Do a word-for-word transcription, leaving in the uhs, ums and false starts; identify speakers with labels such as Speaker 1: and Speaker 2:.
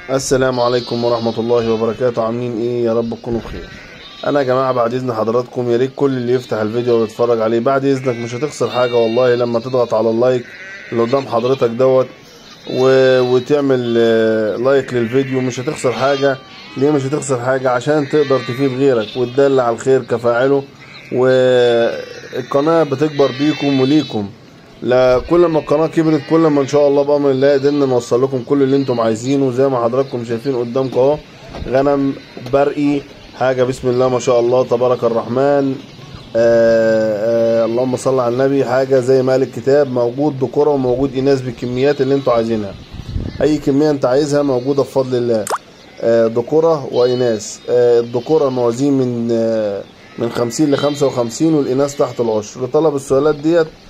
Speaker 1: السلام عليكم ورحمة الله وبركاته. عاملين ايه؟ يا رب تكونوا بخير. انا يا جماعة بعد اذن حضراتكم يا ريت كل اللي يفتح الفيديو ويتفرج عليه بعد اذنك مش هتخسر حاجة والله لما تضغط على اللايك اللي قدام حضرتك دوت و... وتعمل آه، لايك للفيديو. مش هتخسر حاجة. ليه مش هتخسر حاجة؟ عشان تقدر تفيد غيرك وتدل على الخير كفاعله، والقناة بتكبر بيكم وليكم. لا كل ما القناه كبرت كل ما ان شاء الله بامر الله قدرنا نوصل لكم كل اللي انتم عايزينه. زي ما حضراتكم شايفين قدامكم اهو غنم برقي، حاجه بسم الله ما شاء الله تبارك الرحمن. آآ آآ اللهم صل على النبي. حاجه زي ما قال الكتاب، موجود ذكوره وموجود اناث بالكميات اللي انتم عايزينها. اي كميه انت عايزها موجوده بفضل الله، ذكوره واناث. الذكوره موازين من من خمسين ل خمسة وخمسين والاناث تحت العشر. لطلب السؤالات ديت